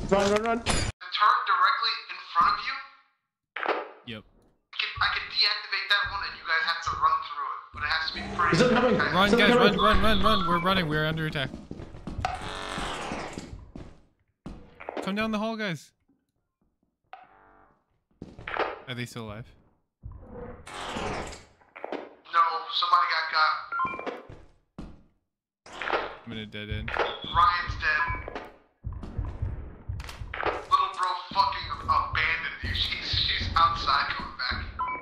Run, run, run. The turret directly in front of you? Yep. I can deactivate that one and you guys have to run through it. But it has to be pretty... Is it coming? Run, guys, run. We're running. We're under attack. Come down the hall, guys. Are they still alive? No, somebody got. I'm in a dead end. Ryan's dead. Little bro fucking abandoned you. She's outside coming back.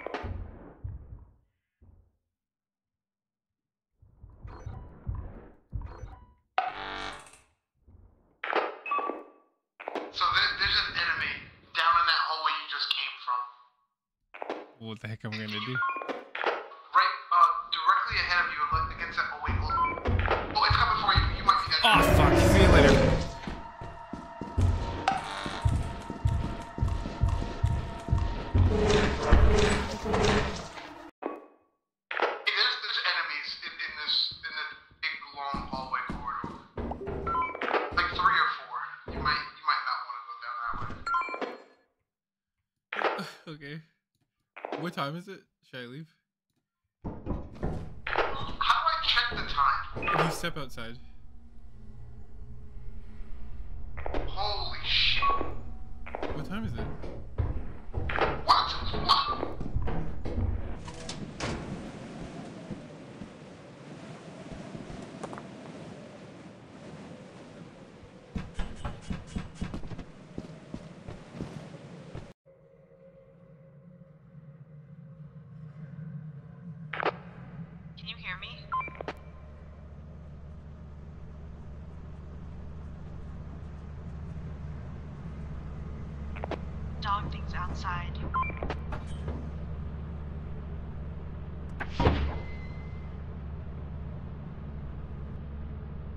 So there's an enemy down in that hallway you just came from. What the heck am I gonna do? Right, directly ahead of you against that. Oh wait, hold on. Oh, it's coming for you. You might be dead. Oh fuck! See you later. Hey, there's enemies in this big long hallway corridor. Like 3 or 4. You might not want to go down that way. Okay. What time is it? Should I leave? How do I check the time? You step outside. Holy shit. What time is it? What? Can you hear me? Dog things outside.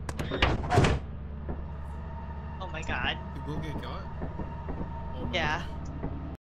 Oh my god. Did Will get got? Oh my Yeah. God.